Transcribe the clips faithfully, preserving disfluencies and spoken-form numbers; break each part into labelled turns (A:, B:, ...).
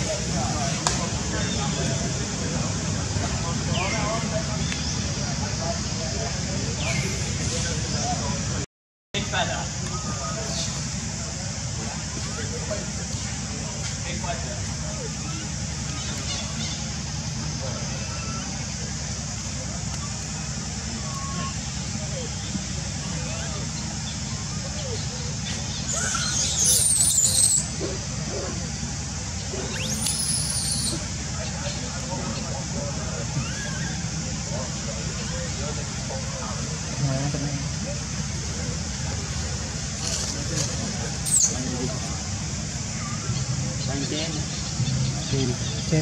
A: Trên.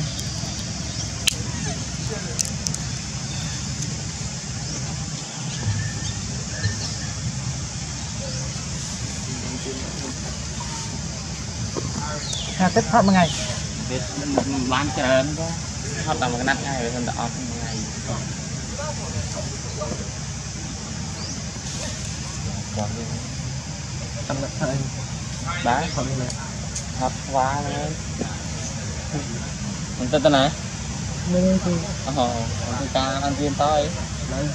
A: Ha tích hết một ngày.
B: Biết bánច្រើនquá. Hết là một cái nát ngày rồi hơn đỏ một ngày.
A: Tâm lực thật anh.
B: Đấy. Thật quá đấy. Mình tên tên này?
A: Đây thì.
B: Ồ, người ta ăn viên tới.
A: Đấy.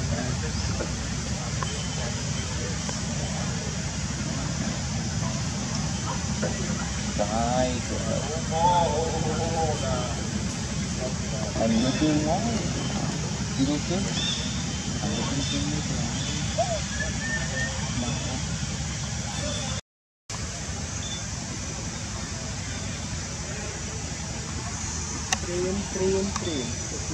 B: Trời trời. Anh nó chưa ngó. Chưa chứ. Anh nó chưa chưa chứ.
A: Cream, cream, cream.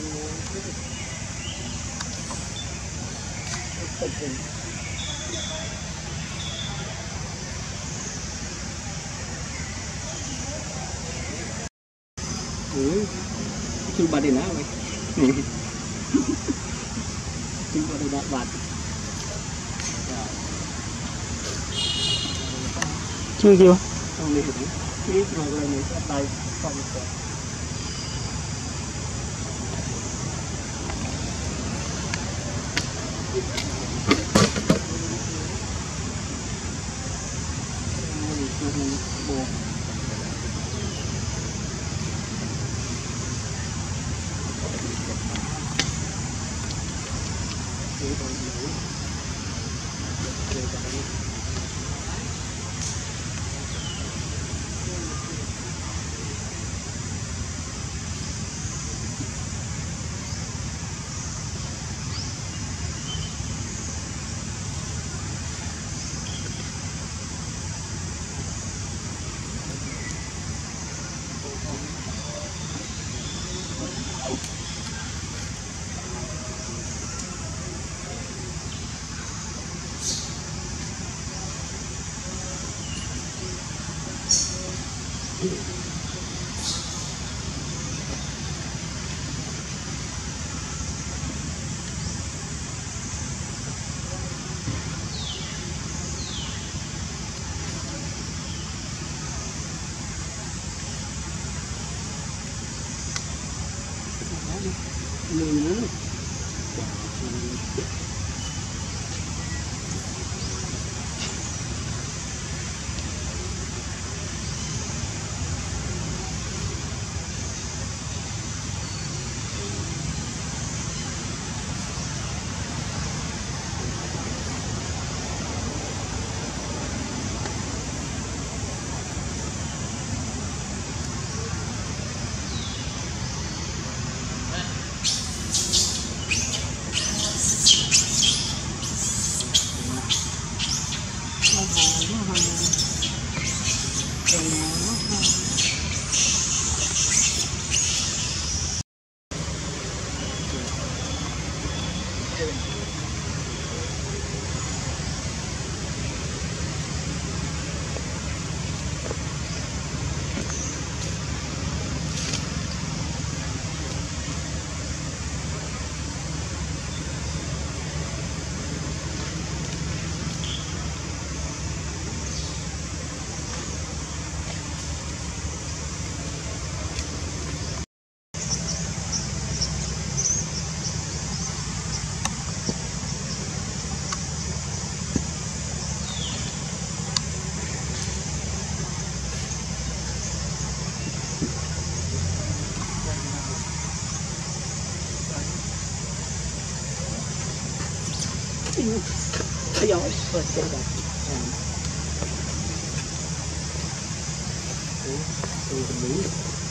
A: Ừ, chưa bật đi nào vậy? Chưa bật đi đã bật. Chưa chưa? Không đi được. Ít rồi rồi mình sẽ tay xong rồi.
C: You
A: thấy rồi rồi chạy rồi tôi nghĩ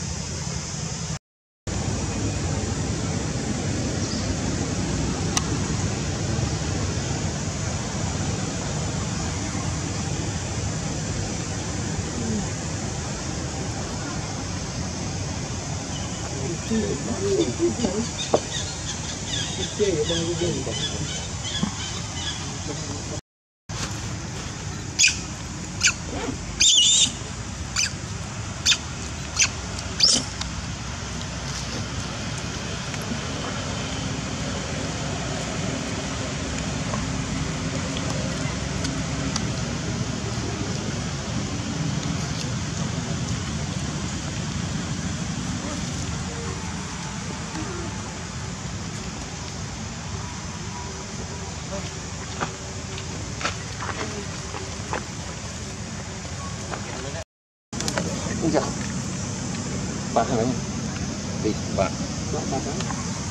B: Ui giời, bạc hả anh? Vịt bạc.
A: bạc bạc đó.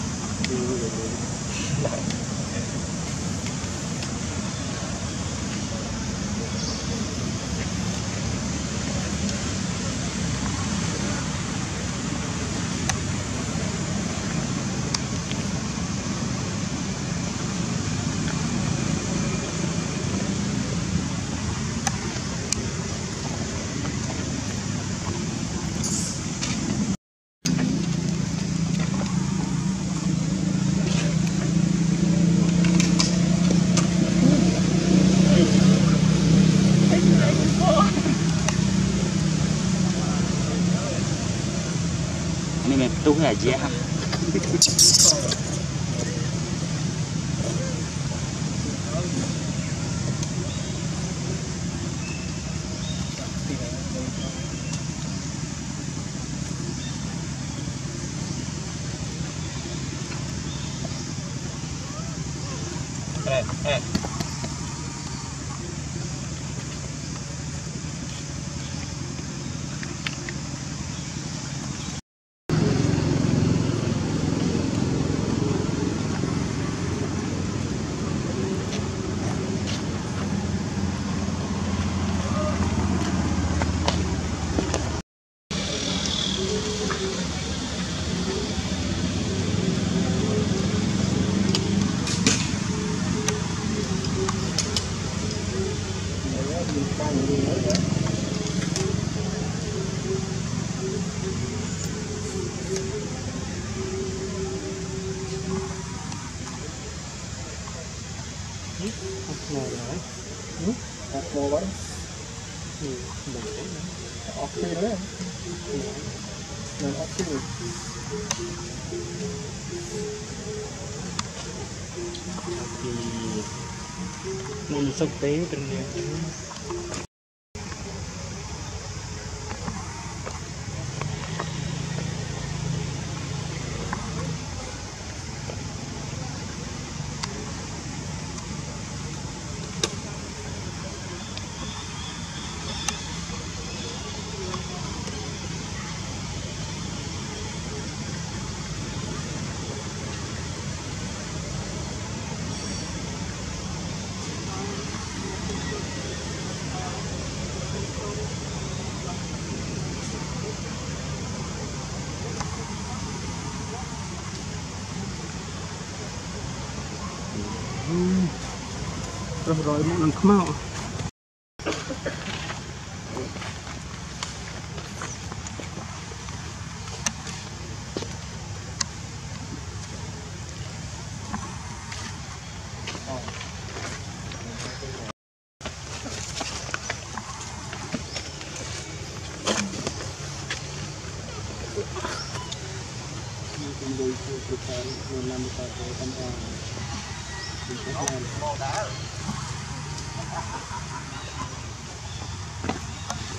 B: Ini metu aja. Eh, eh.
A: Ngồi rồi. Ừ. Đặt ngồi vậy. Ừ, mình thấy nó ok đấy. Ừ. Mình ok. Thì mình sắp tới bên này. Rồi rồi một lần không mau.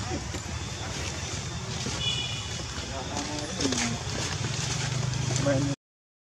A: When